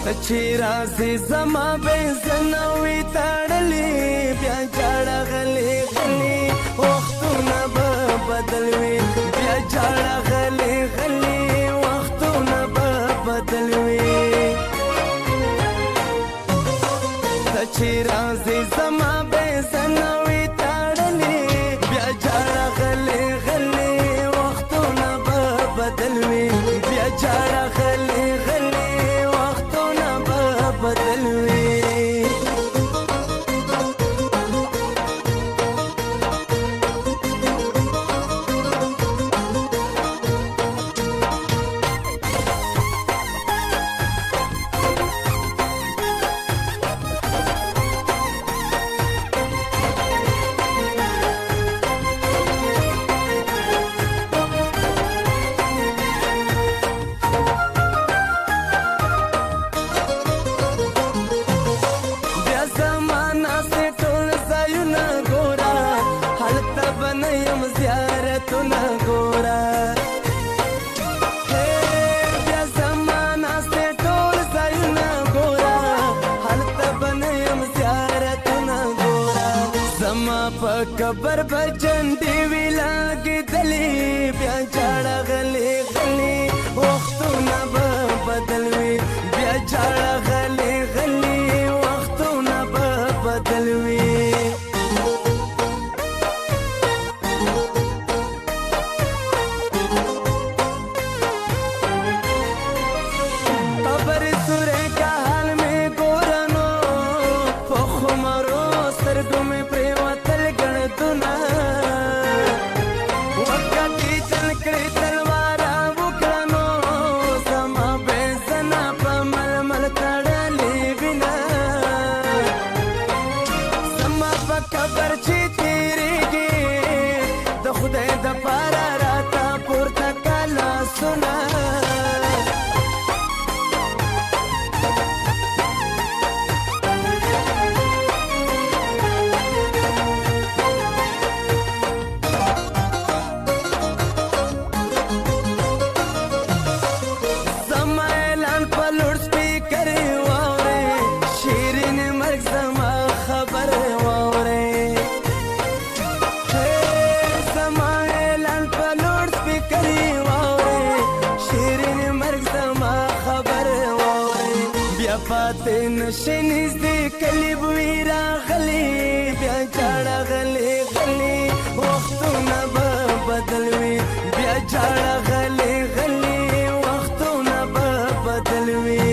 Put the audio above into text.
چې راځي زما به زنوي تړلې بیا جاړه غلې غلې وختونه به بدل وي بیا جاړه غلې غلې وختونه به بدل وي چې راځي زما به زنوي تړلې بیا جاړه غلې غلې وختونه به بدل وي بیا جاړه غلې غلې وختونه به بدل وي زیارتونه ګوره بیا زما ناستې ټول ځایونه ګوره هلته به نه یم زیارتونه ګوره زما په قبر به جنډې وي لګېدلې بیا جاړه غلې غلې وختونه به بدل وي بیا جاړه غلې غلې وختونه به بدل وي قبر چې تیریږي د خدای د پاره راته پورته که لاسونه زما اعلان په لوډ سپیکر واورئ شیرین مرګ زما خبر پاتې نشي نږدې کلي بوی راغلي بیا جاړه غلې غلې وختونه به بدل وي بیا جاړه غلې غلې وختونه به بدل وي